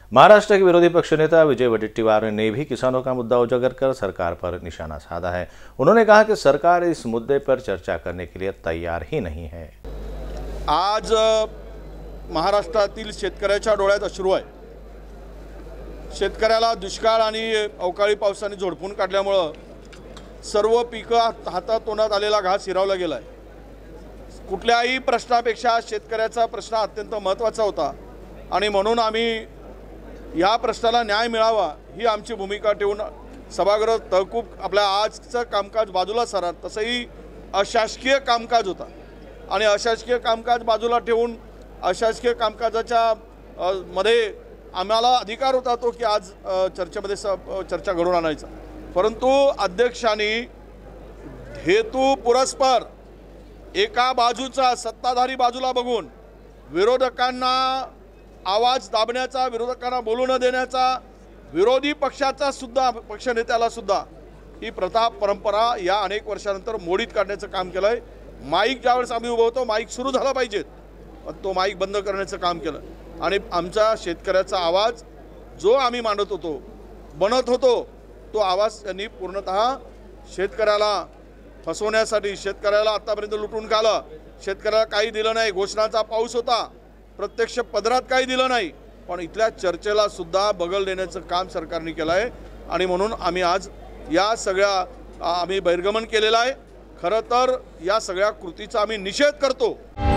महाराष्ट्र के विरोधी पक्ष नेता विजय वडेट्टीवार ने भी किसानों का मुद्दा उजागर कर सरकार पर निशाना साधा है। उन्होंने कहा कि सरकार इस मुद्दे पर चर्चा करने के लिए तैयार ही नहीं है। आज महाराष्ट्रातील शेतकऱ्याच्या डोळ्यात अश्रू आहे। शेतकऱ्याला दुष्काळ आणि अवकाळी पावसाने झोडपून काढल्यामुळे सर्व पिकं हातातोंडात आलेला घास हिरावला गेलाय। कुठल्याही प्रश्नापेक्षा शेतकऱ्याचा प्रश्न अत्यंत महत्त्वाचा होता आणि म्हणून आम्ही या प्रश्नाला न्याय मिळावा ही आमची भूमिका ठेवून सभागृह तहकूब आपल्या आजचं कामकाज बाजूला सारा, तसंही अशासकीय कामकाज होता आणि अशासकीय कामकाज बाजूला ठेवून अशासकीय कामकाजाच्या मध्ये आम्हाला अधिकार होता तो की आज चर्चेमध्ये चर्चा घडवून आणायचा, परंतु अध्यक्षांनी हेतू पुरस्पर एका बाजूचा सत्ताधारी बाजूला बघून विरोधकांना आवाज दाबण्याचा, विरोधकांना बोलू न देण्याचा, विरोधी पक्षाचा सुद्धा पक्षनेत्याला सुद्धा ही प्रथा परंपरा या अनेक वर्षानंतर मोडीत काढण्याचं काम केलंय। माईक ज्यावेळेस आम्ही उभं होतो माईक सुरू झाला पाहिजे पण तो माईक बंद करण्याचं काम केलं आणि आमचा शेतकऱ्याचा आवाज जो आम्ही मांडत होतो, बनत होतो, तो आवाज त्यांनी पूर्णतः शेतकऱ्याला फसवण्यासाठी, शेतकऱ्याला आतापर्यंत लुटून खाल्लं, शेतकऱ्याला काही दिलं नाही, घोषणाचा पाऊस होता, प्रत्यक्ष पदरात काही दिलं नाही, पण इथल्या चर्चेला सुद्धा बगल देण्याचं काम सरकारने केलं आहे आणि म्हणून आम्ही आज या सगळ्या आम्ही बहिर्गमन केलेलं आहे। खरं तर या सगळ्या कृतीचा आम्ही निषेध करतो।